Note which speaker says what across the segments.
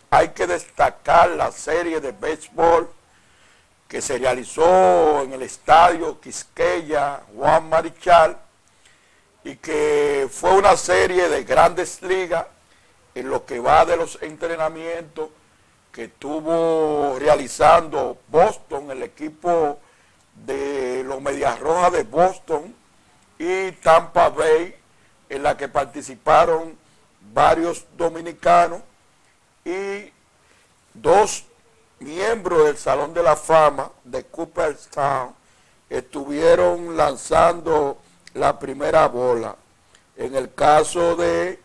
Speaker 1: hay que destacar la serie de béisbol que se realizó en el estadio Quisqueya Juan Marichal y que fue una serie de grandes ligas en lo que va de los entrenamientos que estuvo realizando Boston, el equipo de los Medias Rojas de Boston y Tampa Bay, en la que participaron varios dominicanos y dos miembros del Salón de la Fama de Cooperstown estuvieron lanzando la primera bola. En el caso de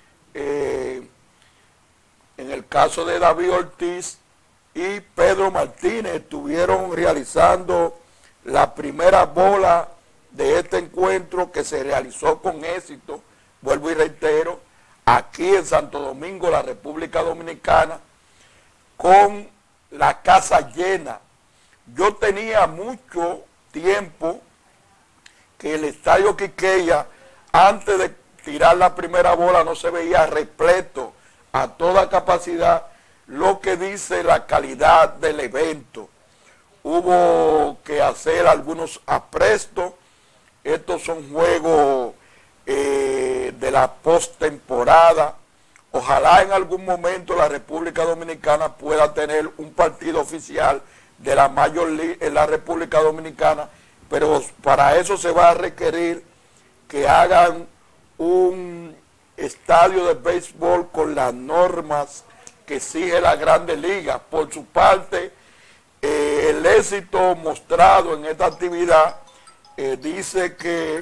Speaker 1: David Ortiz y Pedro Martínez estuvieron realizando la primera bola de este encuentro que se realizó con éxito, vuelvo y reitero, aquí en Santo Domingo, la República Dominicana, con la casa llena. Yo tenía mucho tiempo que el estadio Quisqueya, antes de tirar la primera bola, no se veía repleto a toda capacidad, lo que dice la calidad del evento. Hubo que hacer algunos aprestos. Estos son juegos de la postemporada. Ojalá en algún momento la República Dominicana pueda tener un partido oficial de la Major League en la República Dominicana, pero para eso se va a requerir que hagan un estadio de béisbol con las normas que exige la Grandes Ligas. Por su parte, el éxito mostrado en esta actividad dice que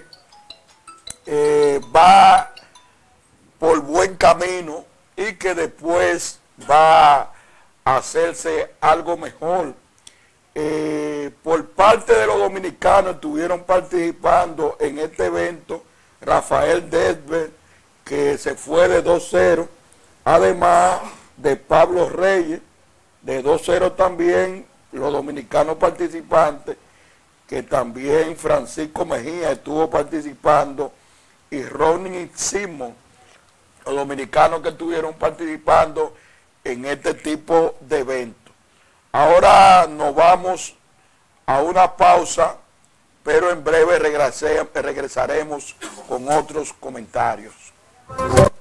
Speaker 1: va por buen camino y que después va a hacerse algo mejor. Por parte de los dominicanos estuvieron participando en este evento Rafael Devers, que se fue de 2-0, además de Pablo Reyes, de 2-0 también los dominicanos participantes, que también Francisco Mejía estuvo participando, y Ronnie Simon, los dominicanos que estuvieron participando en este tipo de eventos. Ahora nos vamos a una pausa, pero en breve regresaremos con otros comentarios.